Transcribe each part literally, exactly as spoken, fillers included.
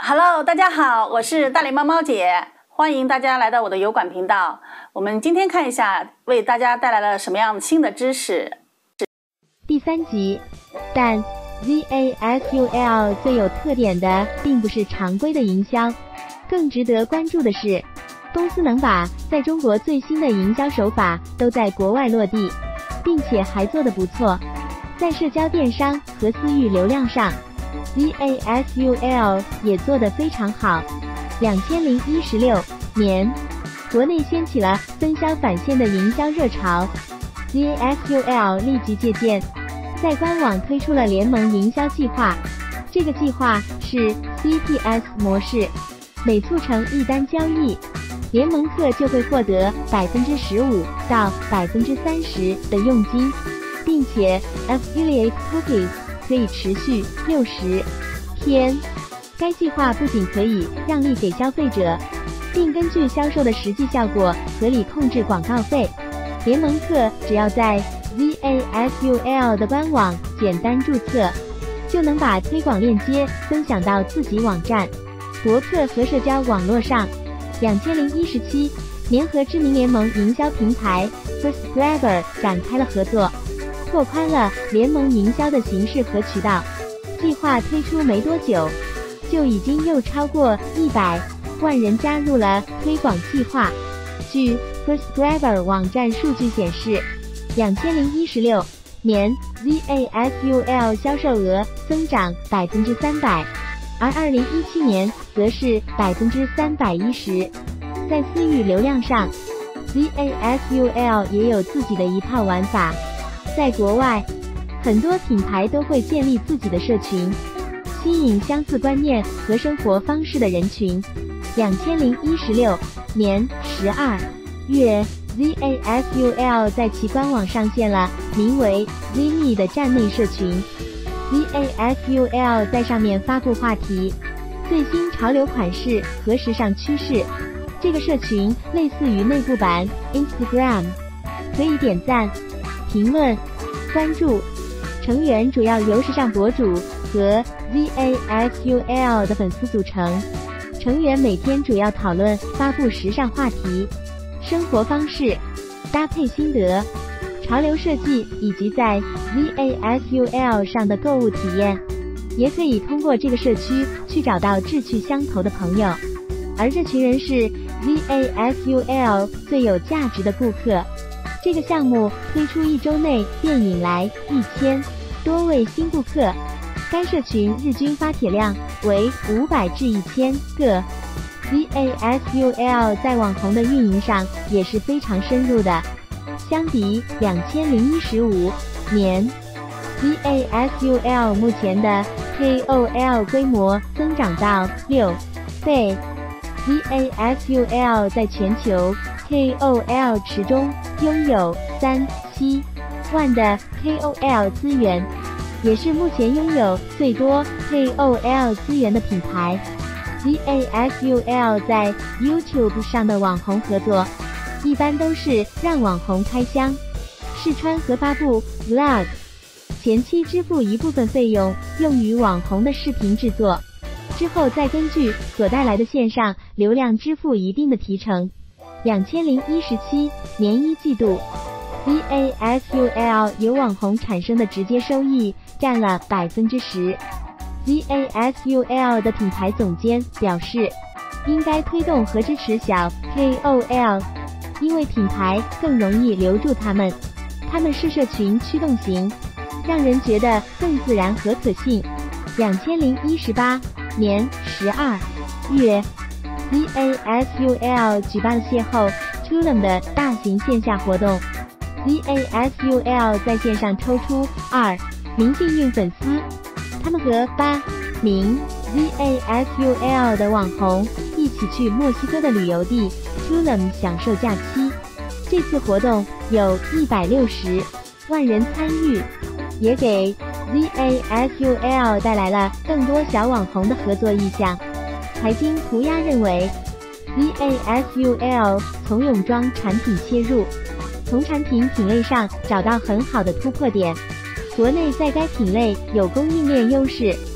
Hello， 大家好，我是大脸猫猫姐，欢迎大家来到我的油管频道。我们今天看一下，为大家带来了什么样新的知识。 第三集，但 Z A S U L 最有特点的并不是常规的营销，更值得关注的是，公司能把在中国最新的营销手法都在国外落地，并且还做得不错。在社交电商和私域流量上 ，Z A S U L 也做得非常好。二零一六年，国内掀起了分销返现的营销热潮 ，Z A S U L 立即借鉴，在官网推出了联盟营销计划。这个计划是 C P S 模式，每促成一单交易，联盟客就会获得 百分之十五 到 百分之三十 的佣金，并且 Affiliate Cookies 可以持续六十天。该计划不仅可以让利给消费者，并根据销售的实际效果合理控制广告费。联盟客只要在 Z A S U L 的官网简单注册，就能把推广链接分享到自己网站、博客和社交网络上。二零一七年和知名联盟营销平台 Firstgrabber 展开了合作，拓宽了联盟营销的形式和渠道。计划推出没多久，就已经又超过一百万人加入了推广计划。据 Firstgrabber 网站数据显示，二零一六年 Z A S U L 销售额增长 百分之三百， 而二零一七年则是 百分之三百一十。在私域流量上 ，Z A S U L 也有自己的一套玩法。在国外，很多品牌都会建立自己的社群，吸引相似观念和生活方式的人群。二零一六年十二月 ，Z A S U L 在其官网上线了名为 ZME 的站内社群。Z A S U L 在上面发布话题、最新潮流款式和时尚趋势。这个社群类似于内部版 Instagram， 可以点赞、评论、关注。成员主要由时尚博主和 Z A S U L 的粉丝组成。成员每天主要讨论发布时尚话题、生活方式、搭配心得、潮流设计以及在 Z A S U L 上的购物体验。也可以通过这个社区去找到志趣相投的朋友，而这群人是 Z A S U L 最有价值的顾客。这个项目推出一周内便引来一千多位新顾客，该社群日均发帖量为五百至一千个。Z A S U L 在网红的运营上也是非常深入的，相比二零一五年 ，Z A S U L 目前的 K O L 规模增长到六倍。Z A S U L 在全球 K O L 池中拥有三十七万的 K O L 资源，也是目前拥有最多 K O L 资源的品牌。Z A S U L 在 YouTube 上的网红合作，一般都是让网红开箱、试穿和发布 Vlog， 前期支付一部分费用用于网红的视频制作，之后再根据所带来的线上流量支付一定的提成。二零一七年一季度 ，Z A S U L 由网红产生的直接收益占了 百分之十。Z A S U L 的品牌总监表示，应该推动和支持小 K O L， 因为品牌更容易留住他们，他们是社群驱动型，让人觉得更自然和可信。二零一八年十二月 ，Z A S U L 举办了邂逅 Tulum 的大型线下活动。Z A S U L 在线上抽出二名幸运粉丝，他们和八名 Z A S U L 的网红一起去墨西哥的旅游地 Tulum 享受假期。这次活动有一百六十万人参与，也给 Z A S U L 带来了更多小网红的合作意向。财经涂鸦认为 ，Z A S U L 从泳装产品切入，从产品品类上找到很好的突破点。国内在该品类有供应链优势，其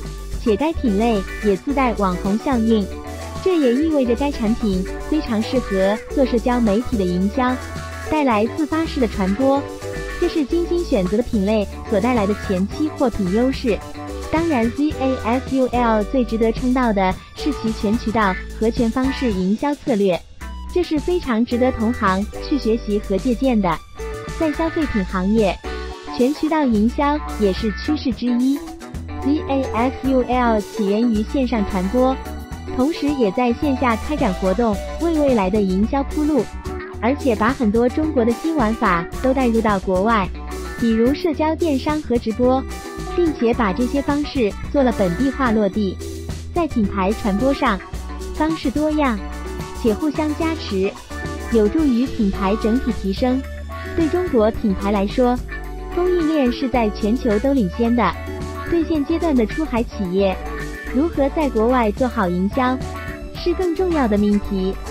且该品类也自带网红效应，这也意味着该产品非常适合做社交媒体的营销，带来自发式的传播。这是精心选择的品类所带来的前期货品优势。当然 Z A S U L 最值得称道的是其全渠道和全方式营销策略，这是非常值得同行去学习和借鉴的。在消费品行业，全渠道营销也是趋势之一。Z A S U L 起源于线上传播，同时也在线下开展活动，为未来的营销铺路，而且把很多中国的新玩法都带入到国外，比如社交电商和直播，并且把这些方式做了本地化落地。在品牌传播上，方式多样且互相加持，有助于品牌整体提升。对中国品牌来说，供应链是在全球都领先的，对现阶段的出海企业，如何在国外做好营销，是更重要的命题。